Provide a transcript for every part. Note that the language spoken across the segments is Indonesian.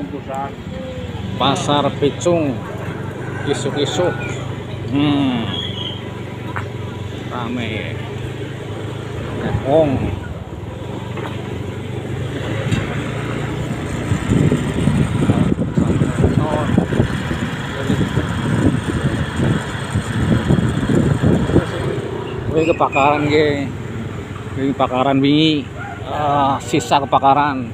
Pasar Picung isuk-isuk rame Depong. Ini kebakaran ini bakaran wingi, sisa kebakaran.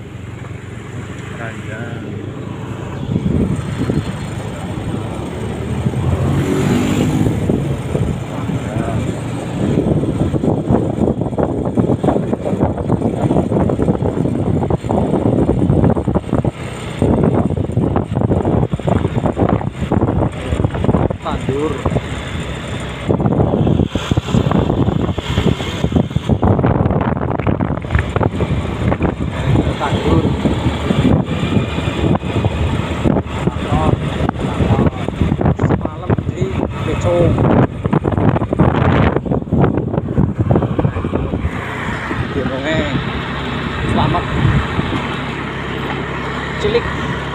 Tandur. Tandur. Semalam di Picung. Gunungnya selamat. Cilik.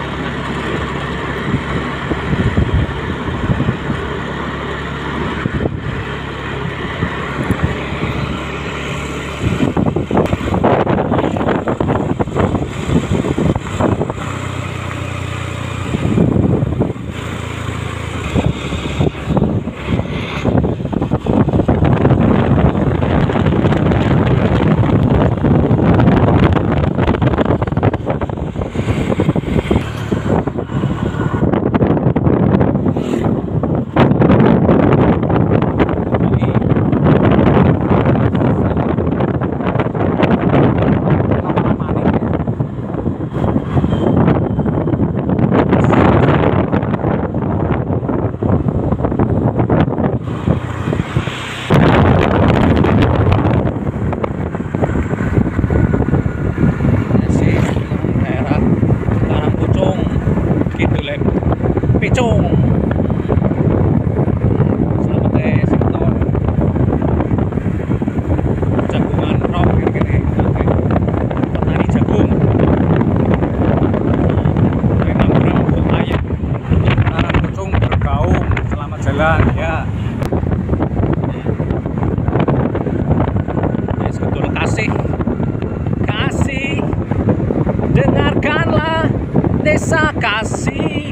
Picung. Selamat sektor jagungan rock gini. Petani jagung. Menambang ayam. Karang Picung bergaung. Selamat jalan ya. Ya sebetul kasih. Dengarkanlah desa kasih.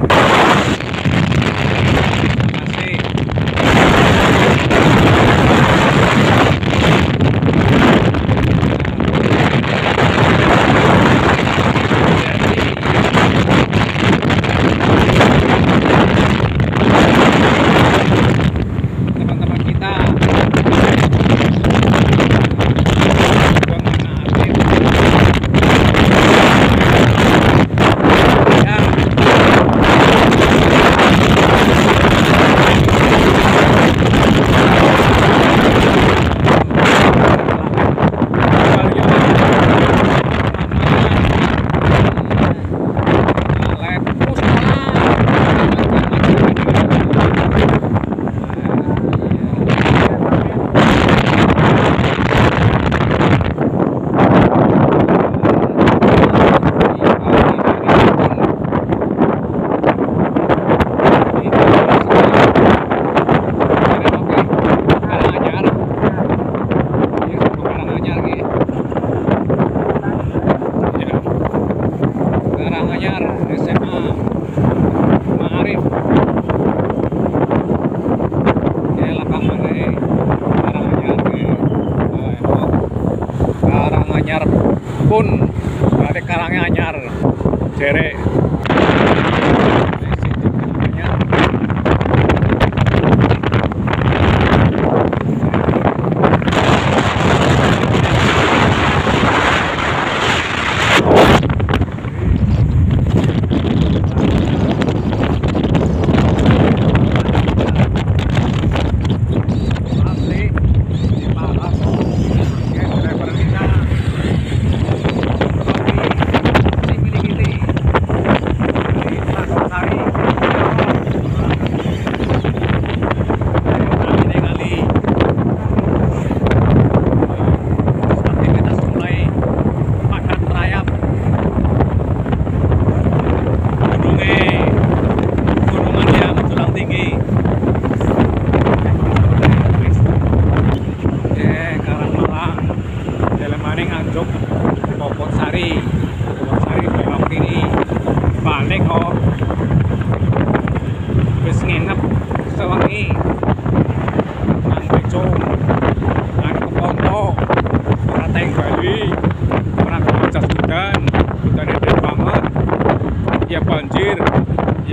Pun ada Karangnya anyar jere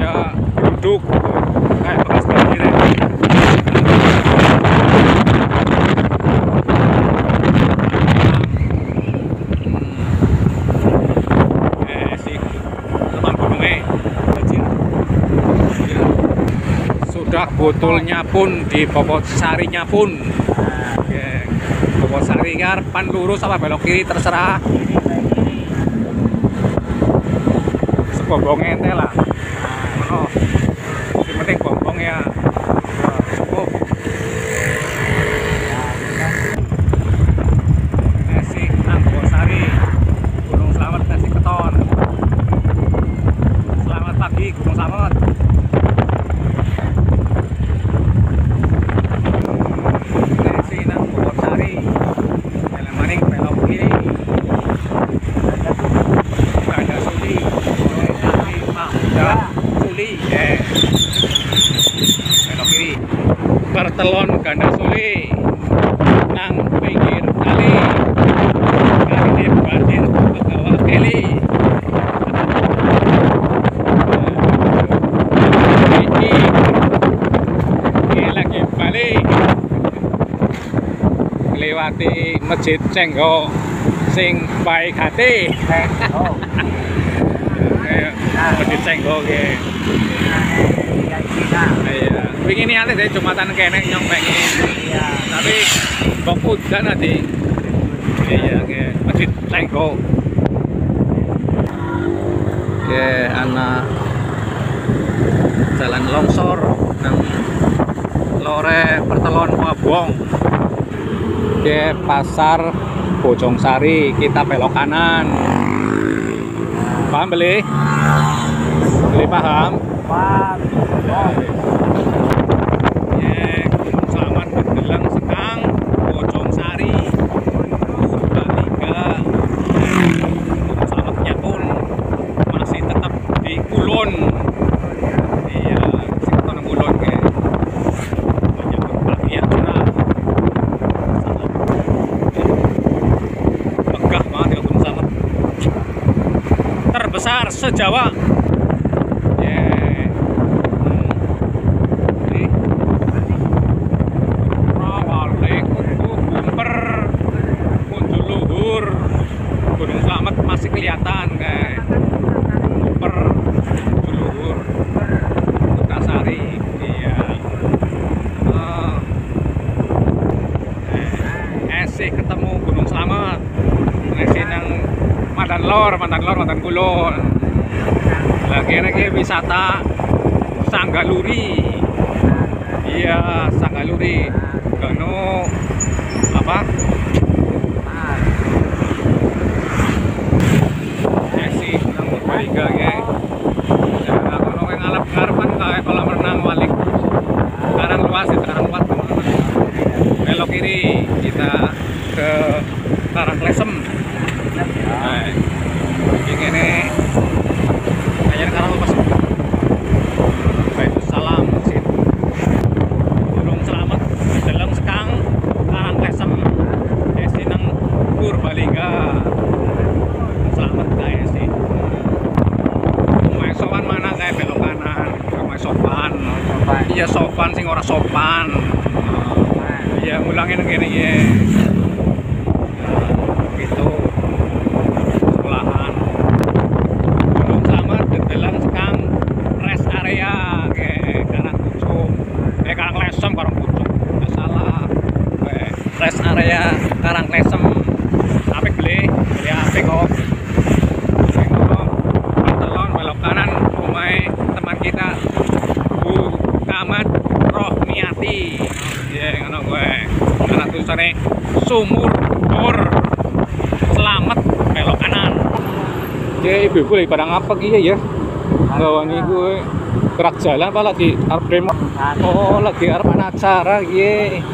ya duduk kayak bekas banjir ya. Si teman gunungnya banjir. Sudah botolnya pun di Bobot Sarinya pun. Bobot Sari kan lurus apa belok kiri terserah. Sebobongnya ente lah. Oh, yang penting bongbong ya. Cukup. Nasi nang Bobot Sari, Gunung Slamet Nasi Keton. Selamat pagi Gunung Slamet. Nasi nang Bobot Sari, jalan maning belok kiri. Ada Suli, Suli, belok kiri. Pertelon Ganda Suli, nang pinggir kali. Kali ini banjir Begawa Keli. Ini lagi balik. Lewati Masjid Cengho sing baik hati. Masjid Cengho ge. Iya, wingi niate deh Jumatan kene nyong pengen. Iya. Tapi kok udan ati. Iya, ge. Masjid Cengho. Oke, anak jalan longsor nang lore Pertelon Wabong. Oke, pasar Bojong Sari, kita belok kanan. Paham beli? Beli paham? Paham. Gunung Slamet Gedelang Sekang, Bojong Sari, Purbalingga. Gunung Slametnya pun masih tetap di Kulon. Iya, masih tetap di Kulon ke. Banyak bagian sana. Megah banget ya Gunung Slamet. Terbesar se-Jawa. Gunung Slamet masih kelihatan kayak super luhur Sukasari. Iya. Esih ketemu Gunung Slamet. Esih nang Madan Kulon. Lagi wisata Sanggaluri. Iya, Sanggaluri. Gano apa? Purbalingga ya. Nah, kalau yang ngarep-ngarepan kayak kolam renang Walik. Sekarang luas ya, sekarang luas teman-teman. Belok kiri kita ke Karangklesem. Nah, ini kayaknya sekarang lepas. Baik, salam sih. Gunung Slamet, Gedelang Sekang, Karangklesem. Esi nang Purbalingga. Slamet kayak sih. Sopan mana kayak belok kanan, ramai sopan. Iya sopan sing ora sopan. Iya ngulangin gini ya. Gitu. Sekolahan. Gunung Slamet, Gedelang Sekang, rest area kayak Karangkucung. Karangklesem, Karangkucung. Nggak salah. Rest area Karangklesem. Apik beli apik kok. Kanan rumah teman kita Bu Kamat Rohmiati. Ya ngono gue. Karena tulisannya Sumur Bor Slamet belok kanan. Ya ibu-ibu lagi pada ngapa gitu ya? Ngawangi gue gerak jalan apa lagi arep demo? Oh lagi arep ana acara gitu.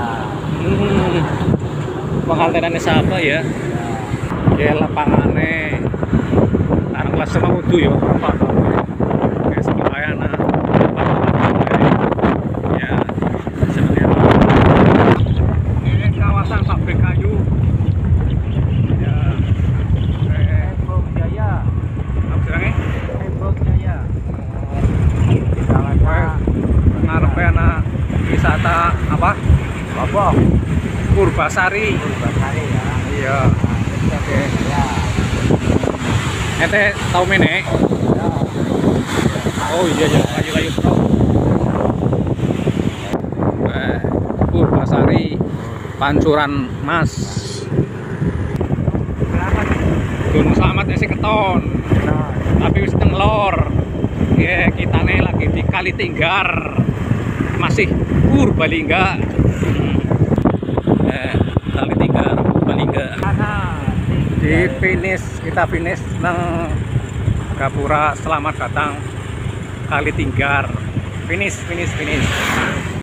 Pengantinannya siapa ya? Ya lapangannya kelas sama utuh ya, kayak sembahyang ya, sebenarnya ini kawasan pabrik kayu ya, Tembok Jaya, apa bilangnya? Tembok Jaya. Purbasari. Purbasari ya. Iya. Oke. Ya. Ente tahu mene? Ya. Oh iya ya, layu-layu bro. Purbasari Pancuran Mas. Selamat. Gun selamat si keton. Nah, Tapi wis teng lor. Ya, kitane lagi di Kalitinggar. Masih Purbalingga. Kalitinggar, Purbalingga. mana? Di finish, kita finish nang Gapura. Selamat datang Kalitinggar. Finish.